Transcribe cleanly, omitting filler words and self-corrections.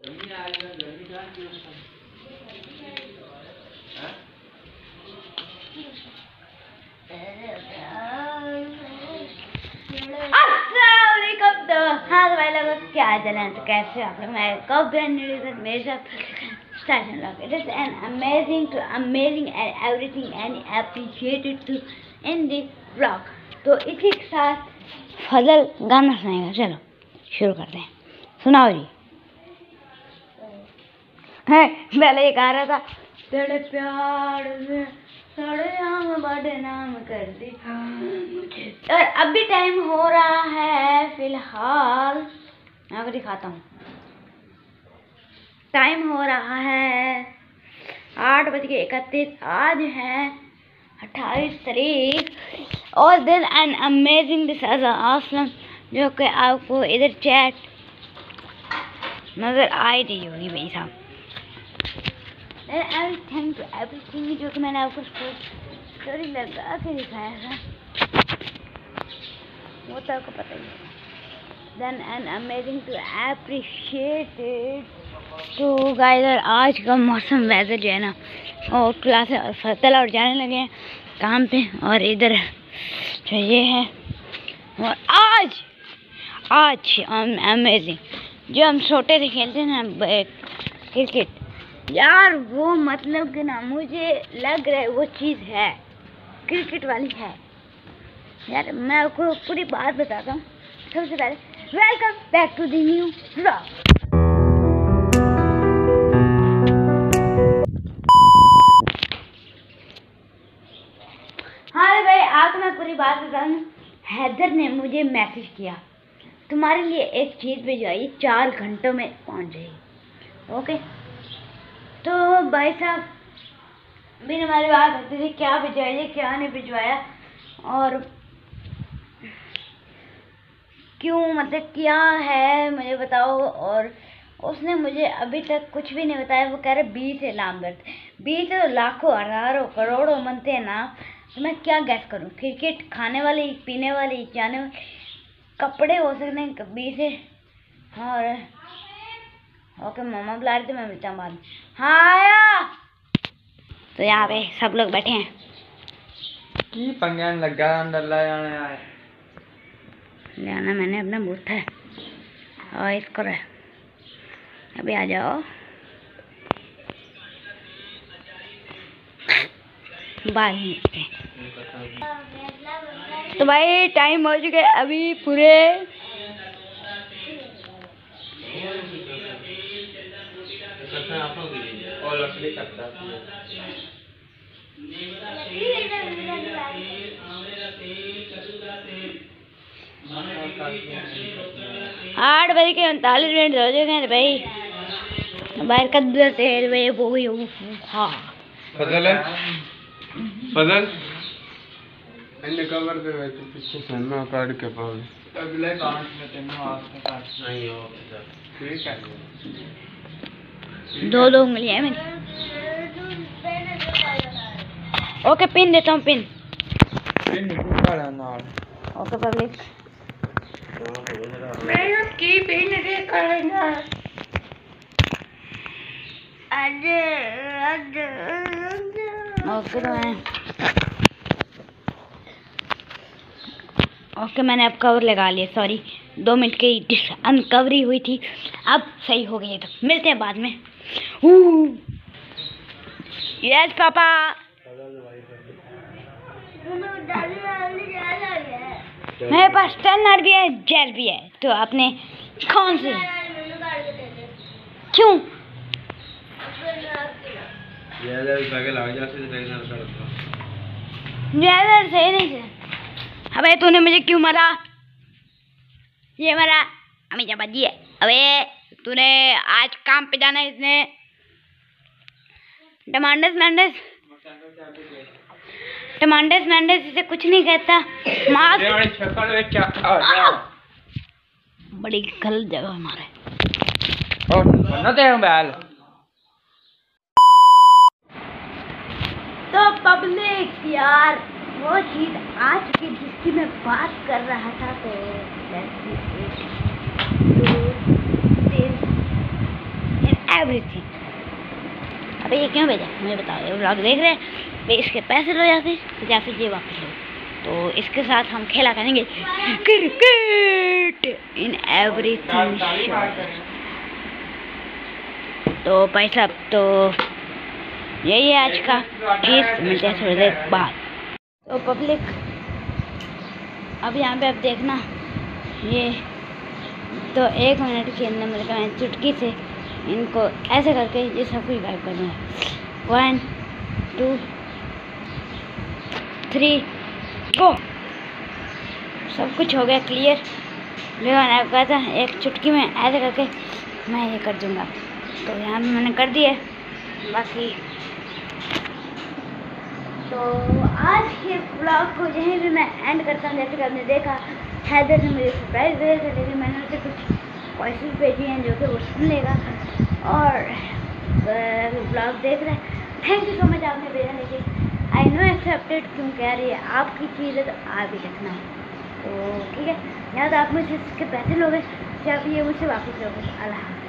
तो हाँ तो भाई लोगों क्या हाल है, तो कैसे आप लोग। मैं कब मेरे साथ it is an amazing and everything and appreciated to in the vlog। तो इसी के साथ फजल गाना सुनाएगा। चलो शुरू करते हैं, सुनाओ जी। है पहले ये गा रहा था, तेरे प्यार में बदनाम कर दी। और अभी टाइम हो रहा है फिलहाल, मैं आपको दिखाता हूँ। टाइम हो रहा है 8:31। आज है 28 तारीख। और then an amazing this is awesome, जो कि आपको इधर चैट नजर आ रही होगी भाई साहब। एवरीथिंग टू एवरीथिंग, जो कि मैंने आपको स्टोरी लगा के दिखाया था, वो तो आपको पता ही है। Then an amazing to appreciated. तो गाइस आज का मौसम वेदर जो है ना, और क्लास और फतल और जाने लगे हैं काम पे, और इधर जो ये है। और आज अमेजिंग, जो हम छोटे से खेलते हैं ना क्रिकेट यार, वो मतलब कि ना मुझे लग रहा है वो चीज़ है, क्रिकेट वाली है यार। मैं आपको पूरी बात बताता हूँ। सबसे पहले welcome back to the new vlog. हाँ भाई, आपको मैं पूरी बात बताऊँ। हैदर ने मुझे मैसेज किया, तुम्हारे लिए एक चीज़ भिजवाई, 4 घंटों में पहुँच जाएगी। ओके, तो भाई साहब बिन हमारी बात होती थी, क्या भिजवाइए क्या नहीं भिजवाया, और क्यों, मतलब क्या है मुझे बताओ। और उसने मुझे अभी तक कुछ भी नहीं बताया। वो कह रहे 20 है नामदर्द, 20 तो लाखों हजारों करोड़ों बनते हैं ना, तो मैं क्या गैस करूं। क्रिकेट खाने वाली, पीने वाली, जाने वाली, कपड़े हो सकते हैं 20 है। और ओके, मामा बुला रहे थे, मैं मिलता हूँ बाद में। हाँ आया। तो यहाँ पे सब लोग बैठे हैं। की पंगन लगा अंदर ले आना मैंने अपना बूथ है और इसको रहे। अभी आ जाओ, बाहर निकलते हैं। तो भाई टाइम हो चुके अभी पूरे 8:39 हो चुके हैं भाई। बाहर का दूर से भाई वो ही हाँ फजल है, फजल अन्य कवर पे बैठे पीछे से ना काट के पावे अगले कांच में तेनू हाथ में काट नहीं हो ठीक है। 2 उंगलियां है मेरी। ओके पिन देता हूँ, पिन निकाला नाल। ओके पब्लिक, मैं उसकी पिन दे करना ओके। ओके मैंने अब कवर लगा लिया। सॉरी 2 मिनट की अनकवरी हुई थी, अब सही हो गई। तो मिलते हैं बाद में। Yes papa. मेरे पास 10 भी है, जेल भी है। तो आपने कौन से, क्यों सही नहीं से। अबे तूने मुझे क्यों मारा, ये मारा हमें क्या बजी है। अबे तूने आज काम पे जाना है, इसने टमांडस मैंडस इसे कुछ नहीं कहता। बड़ी गलत जगह हमारे। तो पब्लिक यार, वो चीज आ चुकी जिसकी मैं बात कर रहा था। तो एवरीथिंग। अबे ये क्यों भेजा मुझे बताओ, ये व्लॉग देख रहे हैं भाई, इसके पैसे लो या फिर ये वापस लो। तो इसके साथ हम खेला करेंगे क्रिकेट इन एवरीथिंग। तो भाई साहब तो यही है आज का चीज़, मिलते हैं थोड़ी देर बाद। तो पब्लिक अब यहाँ पे आप देखना, ये तो 1 मिनट के अंदर मतलब मैं चुटकी से इनको ऐसे करके ये सब कुछ गायब कर दूँगा। 1 2 3 गो। सब कुछ हो गया क्लियर। लेकिन मैंने कहा था एक चुटकी में ऐसे करके मैं ये कर दूँगा, तो यहाँ पे मैंने कर दिया। बाकी तो आज के ब्लॉग को यहीं पे मैं एंड करता हूँ। जैसे कि आपने देखा हैदर ने मुझे सरप्राइज़ दिया था, लेकिन मैंने उसे कुछ वॉइसेस भेजी हैं जो कि वो सुन लेगा और ब्लॉग देख रहा है। थैंक यू सो मच आपने भेजा, लेकिन आई नो एक्सेप्टेड, क्योंकि यार ये आपकी चीज़ है तो आप ही रखना है। तो ठीक है, या तो आप मुझसे इसके पैसे लोगे या फिर ये मुझसे वापस लोगे। अल्लाह।